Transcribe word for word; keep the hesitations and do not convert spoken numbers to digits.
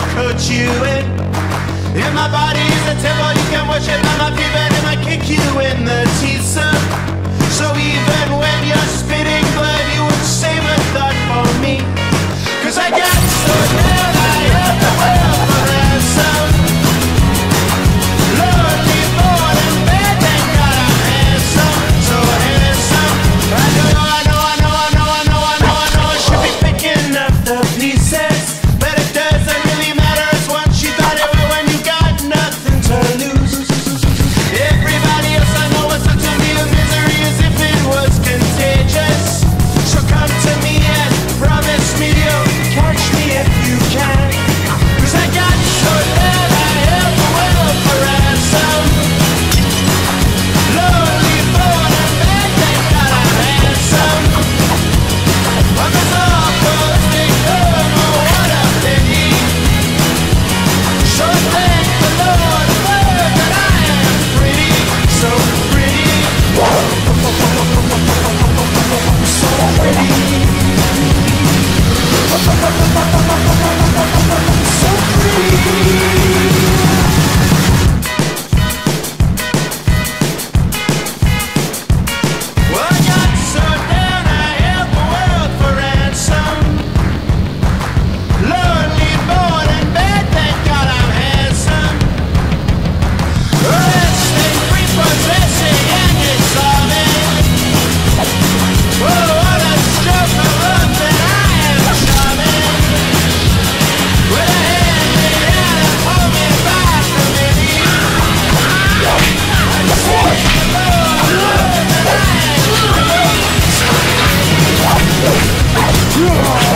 coat you in. If my body's a temple, you can worship at my feet, but it might kick you in the teeth, son. So even when you're spitting blood, you would save a thought for me. Cause I got so down, I held the world for ransom. Lonely, bored, and bad, thank God I'm handsome, so handsome. I know, I know, I know, I know, I know, I know, I know I should be picking up the pieces, but it doesn't really matter as once you thought it would when you got nothing to lose. Everybody else I know was such a real misery as if it was contagious. So come to me and promise me you'll catch me if you can. Cause I got so down I held the world for ransom. Lonely, bored, and bad, thank God I'm handsome. I'm as awful as they come, oh what a pity. So thank the Lord above that I am pretty, so pretty. So pretty. So pretty. Well, I got so down I held the world for ransom. Lonely, bored, and bad, thank God I'm handsome. Wrestling, repossessing, and dissolving. Whoa, what a stroke of love that I am charming. With a hand me down and pull me back a minute. I say the Lord, Lord, that I am free.